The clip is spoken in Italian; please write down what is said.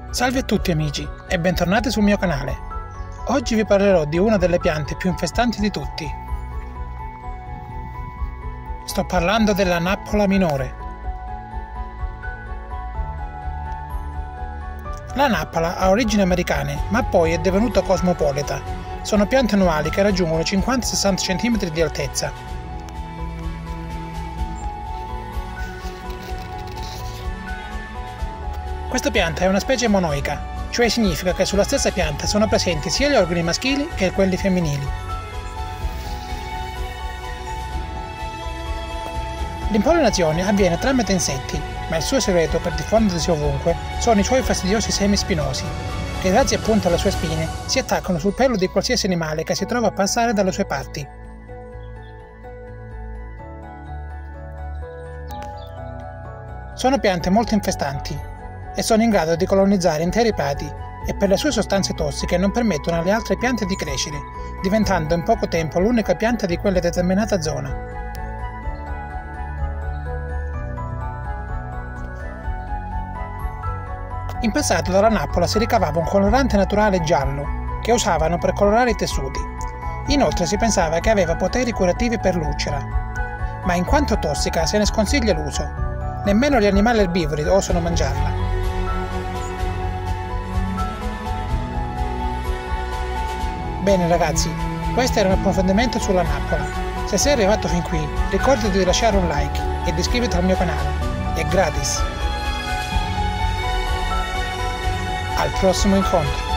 Salve a tutti amici e bentornati sul mio canale. Oggi vi parlerò di una delle piante più infestanti di tutti. Sto parlando della nappola minore. La nappola ha origini americane, ma poi è divenuta cosmopolita. Sono piante annuali che raggiungono 50-60 cm di altezza. Questa pianta è una specie monoica, cioè significa che sulla stessa pianta sono presenti sia gli organi maschili che quelli femminili. L'impollinazione avviene tramite insetti, ma il suo segreto per diffondersi ovunque sono i suoi fastidiosi semi spinosi, che grazie appunto alle sue spine si attaccano sul pelo di qualsiasi animale che si trova a passare dalle sue parti. Sono piante molto infestanti e sono in grado di colonizzare interi prati e per le sue sostanze tossiche non permettono alle altre piante di crescere, diventando in poco tempo l'unica pianta di quella determinata zona. In passato dalla nappola si ricavava un colorante naturale giallo che usavano per colorare i tessuti. Inoltre si pensava che aveva poteri curativi per l'ulcera, ma in quanto tossica se ne sconsiglia l'uso. Nemmeno gli animali erbivori osano mangiarla. Bene ragazzi, questo era un approfondimento sulla nappola. Se sei arrivato fin qui, ricordati di lasciare un like e di iscriverti al mio canale. È gratis. Al prossimo incontro!